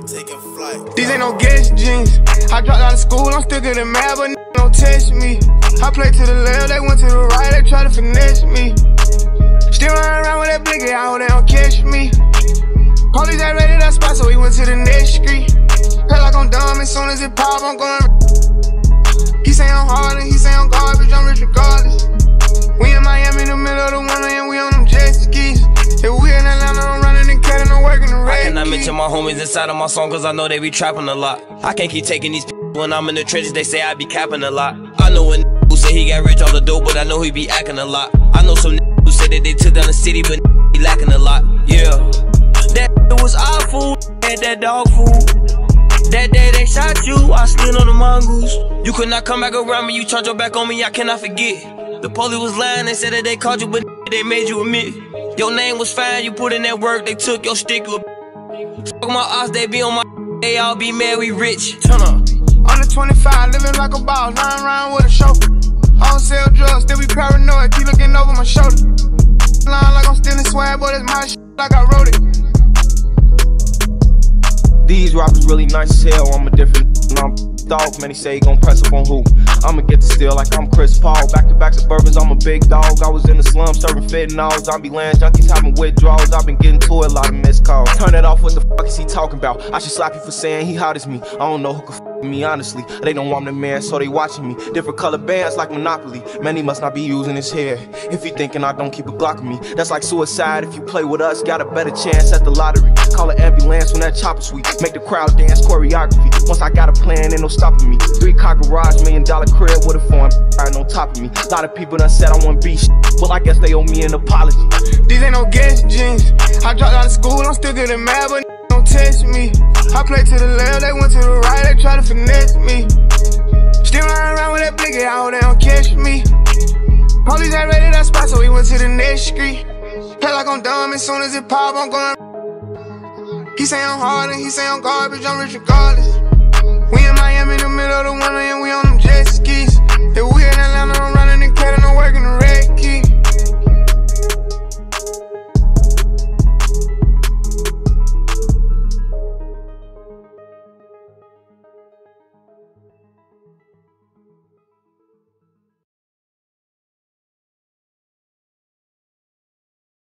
Taking flight. These ain't no guess jeans. I dropped out of school, I'm still getting mad, but don't test me. I play to the left, they went to the right, they try to finesse me. Still running around with that blicky, I hope they don't catch me. Police ain't ready that spot, so we went to the next street. Feel like I'm dumb, as soon as it pop, I'm going. He say I'm hard and he say I'm garbage, I'm rich regardless. We in Miami in the middle of the winter and we on them jet skis. If we in Atlanta, I'm running and cutting and working the red. I cannot mention my homies inside of my song cause I know they be trapping a lot. I can't keep taking these when I'm in the trenches, they say I be capping a lot. I know a who say he got rich off the dope, but I know he be acting a lot. I know some who say that they took down the city, but he lacking a lot. Yeah, that was our food, had that dog food. That day they shot you, I slid on the mongoose. You could not come back around me, you turned your back on me, I cannot forget. The police was lying, they said that they caught you, but they made you admit. Your name was fine, you put in that work, they took your stick. You talk my odds, they be on my, they all be mad, we rich. Turn up. Under 25, living like a boss, lying around with a chauffeur. I don't sell drugs, still be paranoid, keep looking over my shoulder. Lying like I'm stealing swag, but it's my shit like I wrote it. These rappers really nice as hell, I'm a different I'm dog, man, he say he gon' press up on who? I'ma get the steal like I'm Chris Paul. Back-to-back Suburbans, I'm a big dog. I was in the slums serving fentanyls. I be land junkies having withdrawals. I've been getting to a lot of missed calls. Turn it off, what the fuck is he talking about? I should slap you for saying he hot as me. I don't know who can f me, honestly. They don't want the man, so they watching me. Different color bands like Monopoly. Man, he must not be using his hair. If he thinking I don't keep a Glock on me, that's like suicide. If you play with us, got a better chance at the lottery. Call an ambulance when that chopper sweet. Make the crowd dance choreography. Once I got a plan, ain't no stopping me. 3-car garage, $1 million crib with a foreign riding on top of me. A lot of people done said I want beef, well I guess they owe me an apology. These ain't no guess jeans. I dropped out of school, I'm still getting mad, but don't test me. I play to the left, they went to the right, they try to finesse me. Still running around with that blicky, I hope they don't catch me. Police ain't ready that spot, so we went to the next street. Play like I'm dumb, as soon as it pop, I'm going. He say I'm hard and he say I'm garbage, I'm rich regardless. We in Miami in the middle of the winter and we on them jet skis. If we in Atlanta, I'm running and cutting and working the red.